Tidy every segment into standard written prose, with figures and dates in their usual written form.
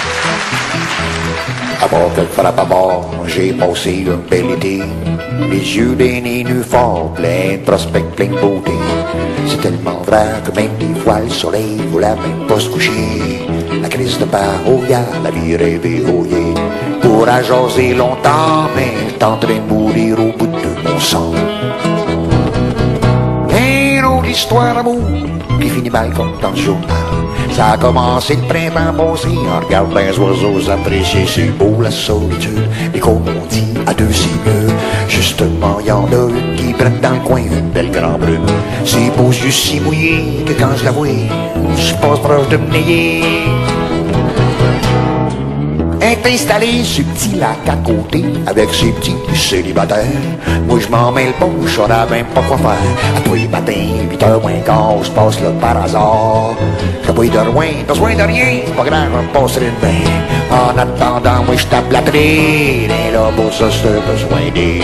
Avant qu'elle frappe à mort, j'ai passé un bel été. Les yeux des nénuphars, plein de prospects, plein de beauté. C'est tellement vrai que même des fois le soleil voulait même pas se coucher. La crise de parouilla, la vie rêvée rouillée. Pour à jaser longtemps, mais t'es en train de mourir au bout de mon sang. Une autre histoire d'amour qui finit mal comme dans le journal. Ça a commencé le printemps passé, on regarde les oiseaux apprécier, c'est beau la solitude, mais comme on dit, à deux c'est mieux. Justement, y en a une qui prenne dans le coin, une belle grande brune. C'est beaux yeux si mouillés que quand je la vois, je passe proche de me nayer. Est installé sur petit lac à côté avec ses petits célibataires. Moi je m'en mêle pas, je saurais même pas quoi faire. À tous les matins, 8h moins quart, je passe là par hasard. J'ai pas eu de loin, besoin de rien, c'est pas grave, je passerai demain. En attendant, moi je tape la traîne, et là pour ça c'est besoin d'aide.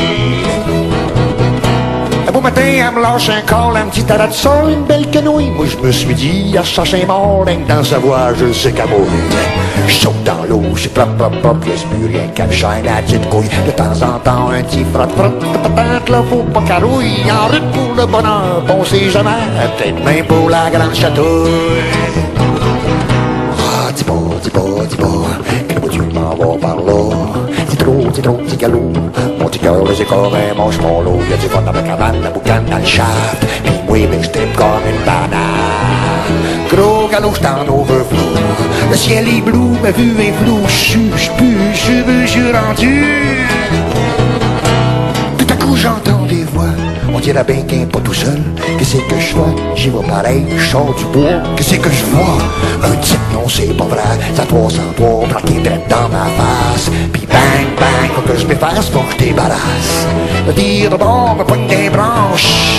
Un beau matin, elle me lâche un call, un petit arrête ça, une belle quenouille. Moi je me suis dit, à chercher un mort, dans sa voix, je sais qu'à mourir. Je saute dans l'eau, c'est propre, laisse plus rien qu'à me chaîne la petite couille. De temps en temps, un petit frotte, peut-être là, faut pas carouille. En route pour le bonheur, on sait jamais, peut-être même pour la grande chatouille. Ah, dis pas, que le Dieu m'en va par là. C'est trop, petit galop. Mon petit cœur, c'est comme un manche-mollo. Y'a du fun dans ma cabane, la boucane dans le shaft. Pis moi, ben, j'trippe comme une banane. Gros galop, j't'en overflow. Le ciel est bleu, ma vue est floue. Je suis rendu. Tout à coup, j'entends des voix. On dirait bien qu'un pas tout seul. Qu'est-ce que je fais? J'y vais pareil, je sors du bois. Qu'est-ce que je vois? Un type, non, c'est pas vrai. Ça 303, plaqué direct dans ma face. Puis bang, bang, faut que je m'efface, faut que je débarrasse. Le tir de bord me poigne des branches.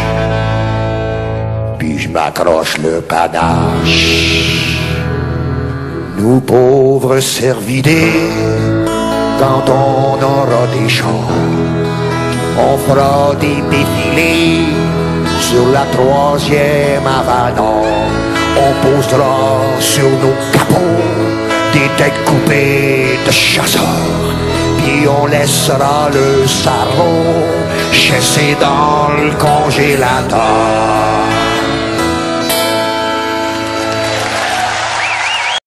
Puis je m'accroche le panache. Nous pauvres cervidés, quand on aura des champs, on fera des défilés sur la 3e avenue. On posera sur nos capots des têtes coupées de chasseurs. Puis on laissera le sarreau chasser dans le congélateur.